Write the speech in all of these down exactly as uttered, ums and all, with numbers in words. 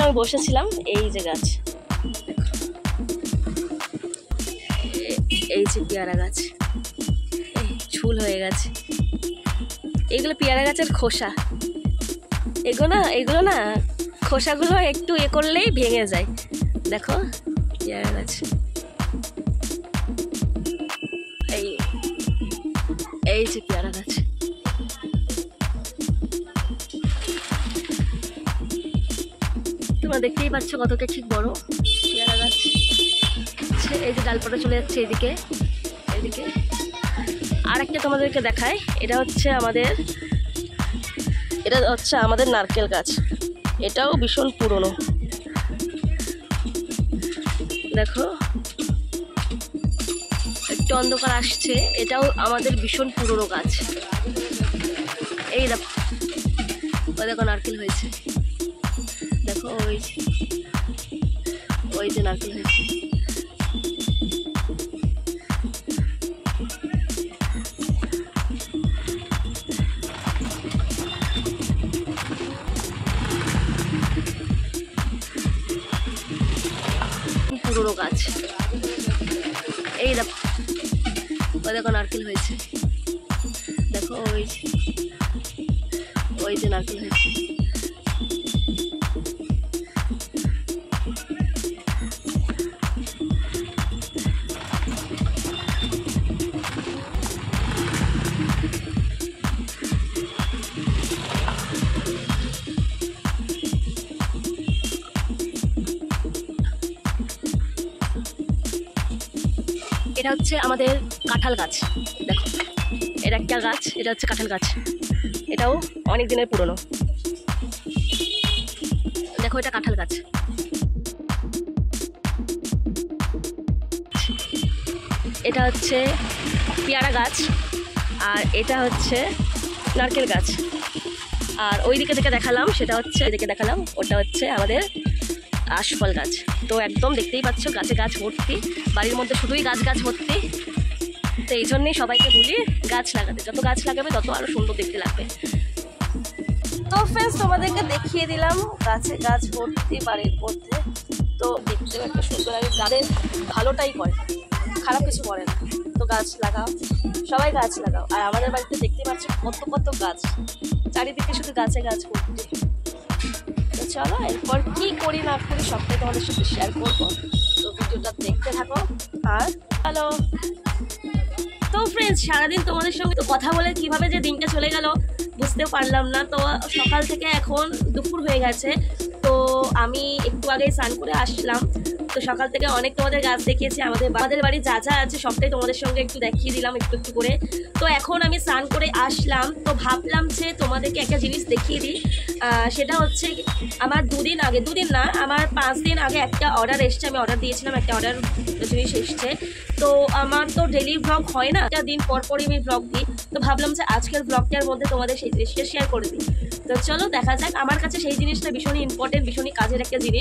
আমি বসেছিলাম এই যে গাছ, এই যে পেয়ারা গাছ, এই ঝুল হয়ে গেছে। এগুলো পেয়ারা গাছের খোসা, এগুলো না এগুলো না খোসাগুলো একটু এ করলেই ভেঙে যায়। দেখো পেয়ারা গাছ, এই এই যে পেয়ারা গাছ। তোমরা দেখতেই পাচ্ছ কতটা ঠিক বড় পেয়ারা গাছ। এই যে ডালপাটা চলে যাচ্ছে এদিকে এদিকে। আর একটা তোমাদেরকে দেখায়, এটা হচ্ছে আমাদের এটা হচ্ছে আমাদের নারকেল গাছ। এটাও ভীষণ পুরনো, দেখো একটু অন্ধকার আসছে। এটাও আমাদের ভীষণ পুরনো গাছ। এই দেখো ওই দেখো নারকেল হয়েছে, দেখো ওই ওই যে নারকেল হয়েছে। পুরনো গাছ, এই দেখো ওই দেখো নারকেল হয়েছে, দেখো ওই ওই যে নারকেল হয়েছে। এটা হচ্ছে আমাদের কাঁঠাল গাছ, দেখো এটা একটা গাছ, এটা হচ্ছে কাঁঠাল গাছ। এটাও অনেক দিনের পুরনো, দেখো এটা কাঁঠাল গাছ। এটা হচ্ছে পেয়ারা গাছ, আর এটা হচ্ছে নারকেল গাছ। আর ওই দিকে থেকে দেখালাম সেটা হচ্ছে এদিকে দেখালাম ওটা হচ্ছে আমাদের আশফল গাছ। তো একদম দেখতেই পাচ্ছ গাছে গাছ ভর্তি, বাড়ির মধ্যে শুধুই গাছ গাছ ভর্তি। তো এই জন্যেই সবাইকে বলি গাছ লাগাতে, যত গাছ লাগাবে তত আরও সুন্দর দেখতে লাগবে। তো ফ্রেন্ডস তোমাদেরকে দেখিয়ে দিলাম গাছে গাছ ভর্তি বাড়ির মধ্যে। তো দেখতেও একটা সুন্দর লাগে, গাছের ভালোটাই করে, খারাপ কিছু করে না। তো গাছ লাগাও, সবাই গাছ লাগাও। আর আমাদের বাড়িতে দেখতে পাচ্ছ কত কত গাছ, চারিদিকে শুধু গাছে গাছ ভর্তি। তো চলো এরপর কি করি না করি সবটাই তোমাদের সাথে শেয়ার করবো। তো ভিডিওটা দেখতে থাকো। আর হ্যালো, তো ফ্রেন্ডস সারাদিন তোমাদের সঙ্গে তো কথা বলে কিভাবে যে দিনটা চলে গেল বুঝতেও পারলাম না। তো সকাল থেকে এখন দুপুর হয়ে গেছে, তো আমি একটু আগে স্নান করে আসলাম। তো সকাল থেকে অনেক তোমাদের গাছ দেখিয়েছি, আমাদের আমাদের বাড়ি যা যা আছে সবটাই তোমাদের সঙ্গে একটু দেখিয়ে দিলাম একটু একটু করে। তো এখন আমি স্নান করে আসলাম, তো ভাবলাম যে তোমাদেরকে একটা জিনিস দেখিয়ে দিই। সেটা হচ্ছে আমার দুদিন আগে, দুদিন না আমার পাঁচ দিন আগে একটা অর্ডার এসছে, আমি অর্ডার দিয়েছিলাম, একটা অর্ডার জিনিস এসছে। তো আমার তো ডেলি ব্লগ হয় না, একটা দিন পর পরই আমি ব্লগ দিই। তো ভাবলাম যে আজকের ব্লগটার মধ্যে তোমাদের সেই জিনিসটা শেয়ার করে দিই। তো চলো দেখা যাক। আমার কাছে সেই জিনিসটা ভীষণই ইম্পর্টেন্ট, ভীষণই কাজের একটা জিনিস।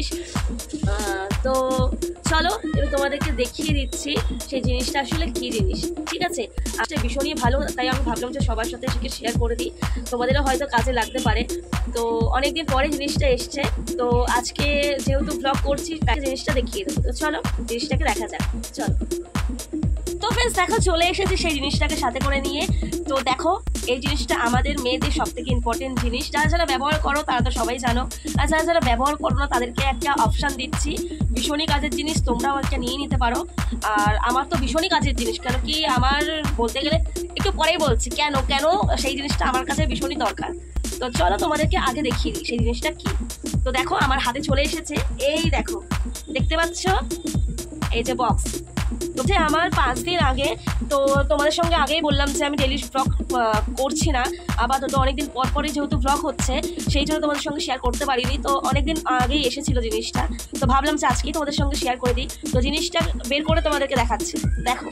তো চলো এবার তোমাদেরকে দেখিয়ে দিচ্ছি সেই জিনিসটা আসলে কী জিনিস, ঠিক আছে? আসলে ভীষণই ভালো, তাই আমি ভাবলাম যে সবার সাথে সেটা শেয়ার করে দিই, তোমাদেরও হয়তো কাজে লাগতে পারে। তো অনেকদিন পরে জিনিসটা এসছে, তো আজকে যেহেতু ব্লগ করছি তাই জিনিসটা দেখিয়ে দেবো। তো চলো জিনিসটাকে দেখা যাক, চলো। তো ফ্রেন্ডস দেখো চলে এসেছি সেই জিনিসটাকে সাথে করে নিয়ে। তো দেখো এই জিনিসটা আমাদের মেয়েদের সব থেকে ইম্পর্টেন্ট জিনিস। যারা যারা ব্যবহার করো তারা তো সবাই জানো, আর যারা যারা ব্যবহার করো না তাদেরকে একটা অপশান দিচ্ছি, ভীষণই কাজের জিনিস, তোমরাও একটা নিয়ে নিতে পারো। আর আমার তো ভীষণই কাজের জিনিস, কেন কি আমার বলতে গেলে একটু পরেই বলছি কেন কেন সেই জিনিসটা আমার কাছে ভীষণই দরকার। তো চলো তোমাদেরকে আগে দেখিয়ে দিই সেই জিনিসটা কি। তো দেখো আমার হাতে চলে এসেছে, এই দেখো দেখতে পাচ্ছ এই যে বক্স। তো যে আমার পাঁচ দিন আগে, তো তোমাদের সঙ্গে আগেই বললাম যে আমি ডেলি ব্লগ করছি না, আপাতত অনেকদিন পর পরই যেহেতু ব্লগ হচ্ছে সেই জন্য তোমাদের সঙ্গে শেয়ার করতে পারিনি। তো অনেকদিন আগেই এসেছিলো জিনিসটা, তো ভাবলাম যে আজকেই তোমাদের সঙ্গে শেয়ার করে দিই। তো জিনিসটা বের করে তোমাদেরকে দেখাচ্ছি, দেখো।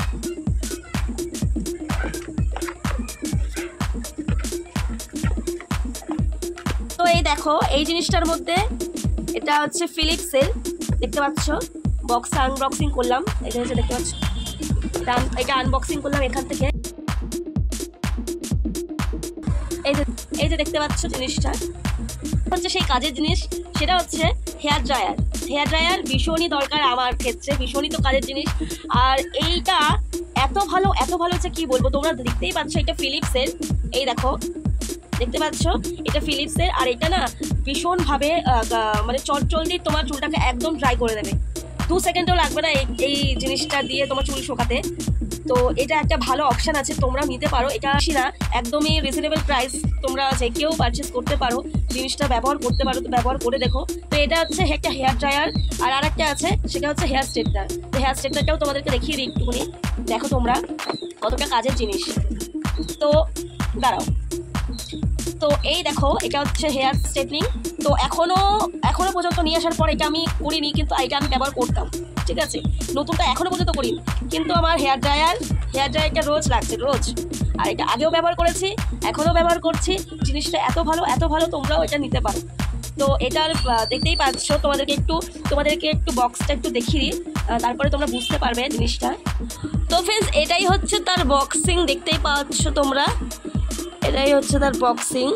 তো এই দেখো এই জিনিসটার মধ্যে এটা হচ্ছে ফিলিপসের, দেখতে পাচ্ছ বক্স আনবক্সিং করলাম, এটা হচ্ছে দেখতে পাচ্ছ, এটা এটা আনবক্সিং করলাম এখান থেকে। এই যে এই যে দেখতে পাচ্ছ জিনিসটা, হচ্ছে সেই কাজের জিনিস, সেটা হচ্ছে হেয়ার ড্রায়ার। হেয়ার ড্রায়ার ভীষণই দরকার আমার ক্ষেত্রে, ভীষণই তো কাজের জিনিস। আর এইটা এত ভালো এত ভালো হচ্ছে কি বলবো, তোমরা দেখতেই পাচ্ছ এটা ফিলিপসের, এই দেখো দেখতে পাচ্ছ এটা ফিলিপসের। আর এটা না ভীষণভাবে মানে চটজলদি তোমার চুলটাকে একদম ড্রাই করে দেবে, দু সেকেন্ডও লাগবে না এই এই জিনিসটা দিয়ে তোমার চুল শোকাতে। তো এটা একটা ভালো অপশান আছে, তোমরা নিতে পারো। এটা না একদমই রিজনেবল প্রাইস, তোমরা যে কেউ পারচেস করতে পারো, জিনিসটা ব্যবহার করতে পারো, তো ব্যবহার করে দেখো। তো এটা হচ্ছে একটা হেয়ার ড্রায়ার। আর আর একটা আছে, সেটা হচ্ছে হেয়ার স্ট্রেটনার। তো হেয়ার স্ট্রেটনারটাও তোমাদেরকে দেখিয়ে দিই একটুখানি, দেখো তোমরা কতটা কাজের জিনিস। তো দাঁড়াও, তো এই দেখো এটা হচ্ছে হেয়ার স্ট্রেটনিং। তো এখনো এখনো পর্যন্ত নিয়ে আসার পর এটা আমি করিনি, কিন্তু এটা আমি ব্যবহার করতাম, ঠিক আছে। নতুনটা এখনো পর্যন্ত করিনি, কিন্তু আমার হেয়ার ড্রায়ার হেয়ার ড্রায়ারটা রোজ লাগছে, রোজ। আর এটা আগেও ব্যবহার করেছি, এখনও ব্যবহার করছি। জিনিসটা এত ভালো এত ভালো, তোমরাও এটা নিতে পারো। তো এটার দেখতেই পাচ্ছ, তোমাদেরকে একটু তোমাদেরকে একটু বক্সটা একটু দেখিয়ে দিই, তারপরে তোমরা বুঝতে পারবে জিনিসটা। তো ফ্রেন্ডস, এটাই হচ্ছে তার বক্সিং, দেখতেই পাচ্ছ তোমরা, এটাই হচ্ছে তার বক্সিং।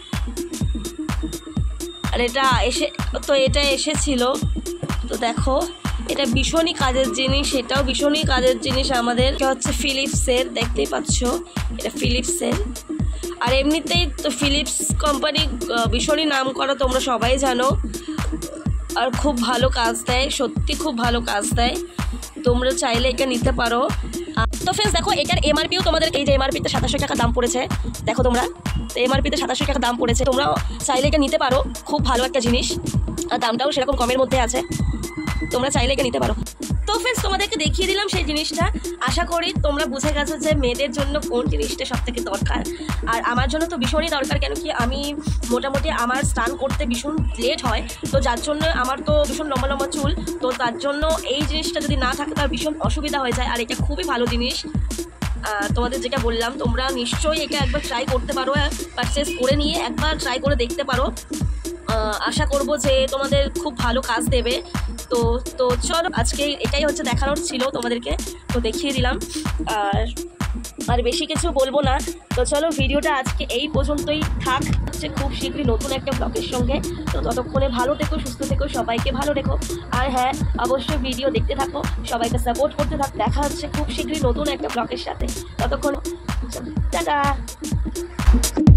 আর এটা এসে তো এটা এসেছিল, তো দেখো এটা ভীষণই কাজের জিনিস, এটাও ভীষণই কাজের জিনিস আমাদের। এটা হচ্ছে ফিলিপসের, দেখতেই পাচ্ছ এটা ফিলিপসের। আর এমনিতেই তো ফিলিপস কোম্পানি ভীষণই নাম করা, তোমরা সবাই জানো। আর খুব ভালো কাজ দেয়, সত্যি খুব ভালো কাজ দেয়, তোমরা চাইলে এটা নিতে পারো। তো ফ্রেন্ডস দেখো, এটার এমআরপিও তোমাদের, এই যে এমআরপিতে সাতাশশো টাকা দাম পড়েছে, দেখো তোমরা, তো এমআরপিতে সাতাশশো টাকা দাম পড়েছে। তোমরা চাইলে এটা নিতে পারো, খুব ভালো একটা জিনিস, আর দামটাও সেরকম কমের মধ্যে আছে, তোমরা চাইলে এটা নিতে পারো। তো ফ্রেন্ডস, তোমাদেরকে দেখিয়ে দিলাম সেই জিনিসটা। আশা করি তোমরা বুঝে গেছো যে মেয়েদের জন্য কোন জিনিসটা সব থেকে দরকার। আর আমার জন্য তো ভীষণই দরকার, কেন কি আমি মোটামুটি আমার স্নান করতে ভীষণ লেট হয়, তো যার জন্য আমার তো ভীষণ লম্বা লম্বা চুল, তো তার জন্য এই জিনিসটা যদি না থাকে তার ভীষণ অসুবিধা হয়ে যায়। আর এটা খুবই ভালো জিনিস, তোমাদের যেটা বললাম, তোমরা নিশ্চয়ই এটা একবার ট্রাই করতে পারো, পারচেস করে নিয়ে একবার ট্রাই করে দেখতে পারো। আশা করব যে তোমাদের খুব ভালো কাজ দেবে। তো তো চলো, আজকে এটাই হচ্ছে দেখানোর ছিল তোমাদেরকে, তো দেখিয়ে দিলাম। আর আর বেশি কিছু বলবো না। তো চলো, ভিডিওটা আজকে এই পর্যন্তই থাক, হচ্ছে খুব শীঘ্রই নতুন একটা ব্লগের সঙ্গে। তো ততক্ষণে ভালো থেকো, সুস্থ থেকো, সবাইকে ভালো রেখো। আর হ্যাঁ, অবশ্যই ভিডিও দেখতে থাকো, সবাইকে সাপোর্ট করতে থাকো। দেখা হচ্ছে খুব শীঘ্রই নতুন একটা ব্লগের সাথে, ততক্ষণ টাটা।